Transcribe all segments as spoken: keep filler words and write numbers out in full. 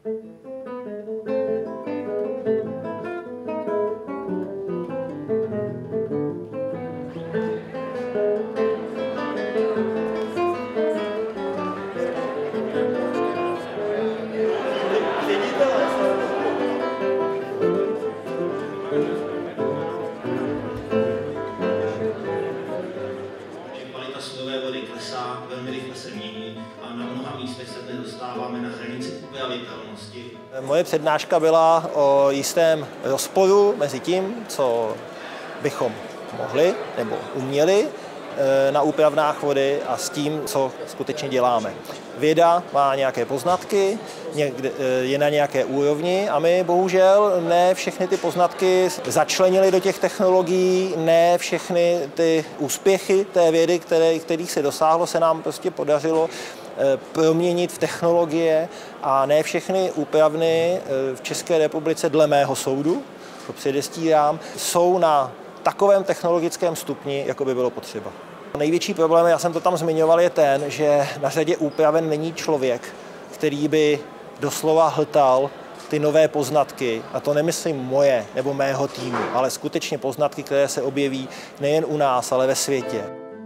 Kvalita sudové vody klesá, velmi rychle se mění a na mnoha místech se dnes dostáváme na hranici uplavitelnosti. Moje přednáška byla o jistém rozporu mezi tím, co bychom mohli nebo uměli na úpravnách vody a s tím, co skutečně děláme. Věda má nějaké poznatky, je na nějaké úrovni a my bohužel ne všechny ty poznatky začlenili do těch technologií, ne všechny ty úspěchy té vědy, které, kterých se dosáhlo, se nám prostě podařilo proměnit v technologie a ne všechny úpravny v České republice dle mého soudu, to předestírám, jsou na takovém technologickém stupni, jako by bylo potřeba. Největší problém, já jsem to tam zmiňoval, je ten, že na řadě úpraven není člověk, který by doslova hltal ty nové poznatky, a to nemyslím moje nebo mého týmu, ale skutečně poznatky, které se objeví nejen u nás, ale ve světě.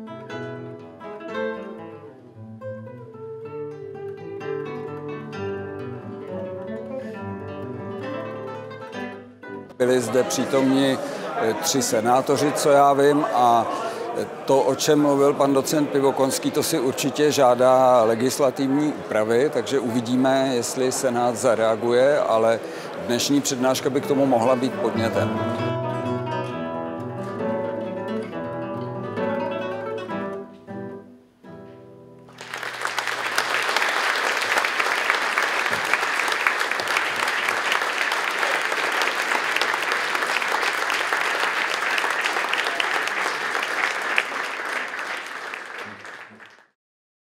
Byli zde přítomni tři senátoři, co já vím, a to, o čem mluvil pan docent Pivokonský, to si určitě žádá legislativní úpravy, takže uvidíme, jestli Senát zareaguje, ale dnešní přednáška by k tomu mohla být podnětem.